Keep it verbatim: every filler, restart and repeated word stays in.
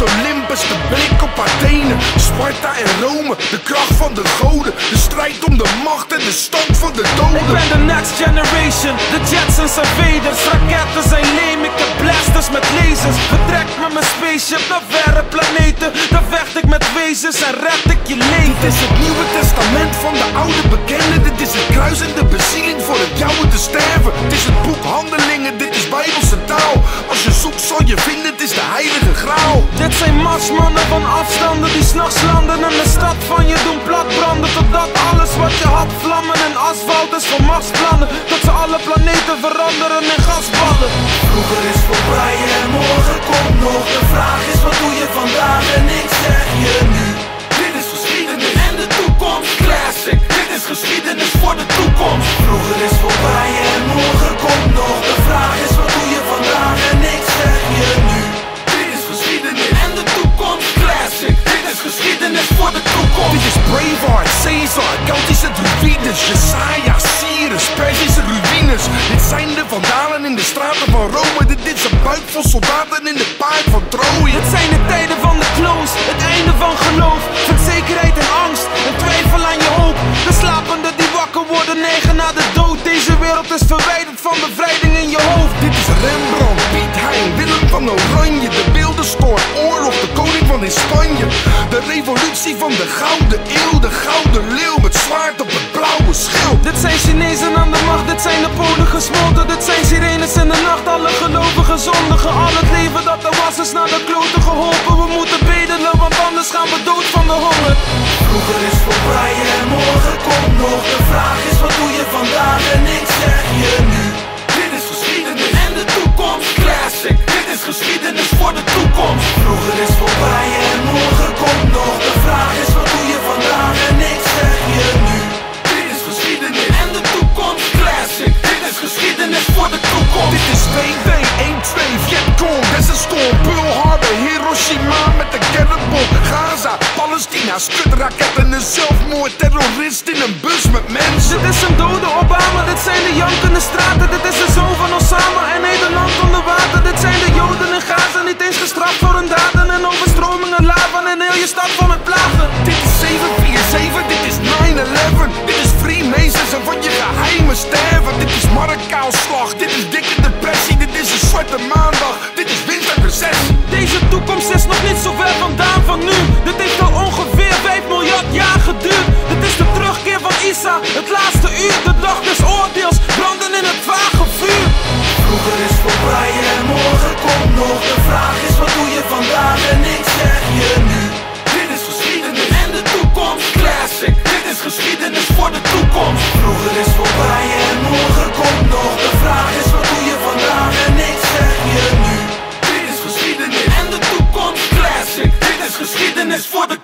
Olympus, de blik op Athene, Sparta en Rome, de kracht van de goden, de strijd om de macht en de stand van de doden. Ik ben de next generation, de Jetsons en Vaders. Raketten zijn leem, ik heb blasters met lasers. Vertrek met mijn spaceship naar verre planeten. Dan vecht ik met wezens en red ik je leven. Dit is het Nieuwe Testament van de oude bekenden. Dit is het kruis en de bezieling voor het jouwe te sterven. Het is het boek Handelingen, dit is Bijbelse taal. Als je zoekt zal je vinden, het is de heilige graal. Dit zijn marsmannen van afstanden die s'nachts landen en de stad van je doen platbranden. Totdat alles wat je had vlammen en asfalt is voor machtsplannen. Tot ze alle planeten veranderen in gasballen. Vroeger is voorbij en morgen komt nog. De vraag is wat doe je vandaag en ik zeg je nu. Dit is geschiedenis en de toekomst classic. Dit is geschiedenis voor de toekomst. Vroeger is voorbij en morgen komt nog. De vraag is wat doe je vandaag en ik zeg je nu. Dit is geschiedenis en de toekomst classic. Dit is geschiedenis voor de toekomst. Dit is Braveheart, Caesar, Keltische druides, Jesaja, Cyrus, Perzische ruïnes. Dit zijn de vandalen in de straten van Rome. Dit is een buik vol soldaten in de paard van Troje. Dit zijn de tijden van de close, het einde van geloof. Van zekerheid en angst, en twijfel aan je hoop. De slapenden die wakker worden, neigen naar de dood. Deze wereld is verwijderd van bevrijding in je hoofd. Dit is Rembrandt, Piet Hein, Willem van Oranje. De beeldenstorm, oorlog, de koning van in Spanje. De revolutie van de gouden eeuw. De gouden leeuw met zwaard op het blauwe schild. Dit zijn Chinezen aan de macht, dit zijn de polen gesmolten. Dit zijn sirenes in de nacht, alle gelovigen zondigen. Al het leven dat er was is naar de kloten geholpen. We moeten bedelen, want anders gaan we dood van de honger. Vroeger is voorbij en morgen komt nog. De vraag is wat doe je vandaag en ik zeg je nu. Dit is geschiedenis en de toekomst classic. Dit is geschiedenis voor de toekomst. Vroeger is voorbij en morgen komt nog. De vraag is wat doe je vandaag en ik zeg je nu. Dit is geschiedenis en de toekomst classic. Dit is geschiedenis voor de toekomst. Dit is V W één twee, Vietcong, Desert Pearl Harbor, Hiroshima met de kernbom, Gaza, Palestina, skutraketten, een zelfmoord, terrorist in een bus met mensen. Dit is een dode Obama, dit zijn de jankende straten. Dit is de zoon van Osama en Nederland onder water. Dit zijn de Joden in Gaza, niet eens gestraft voor hun daden. En overstromingen, lava en heel je stad vol met plagen. Dit is zeven vier zeven, dit is nine eleven. Dit is Freemasons en van je geheimen sterven. Dit is markkaalslag, dit is dikke depressie. Dit is een zwarte maandag, dit is winterrecessie. Deze toekomst is nog niet zo ver vandaan van nu. Dit heeft al ongeveer vijf miljard jaar geduurd. Dit is de terugkeer van Isa, het laatste uur. De dag des oordeels, branden in het vage vuur. Vroeger is voorbij en morgen komt nog. De vraag is wat doe je vandaag en ik zeg je nu. Dit is geschiedenis en de toekomst classic. Dit is geschiedenis voor de toekomst. Vroeger is voorbij en morgen komt nog. De vraag is wat doe je vandaag en ik zeg je nu. Dit is geschiedenis en de toekomst classic. Dit is geschiedenis voor de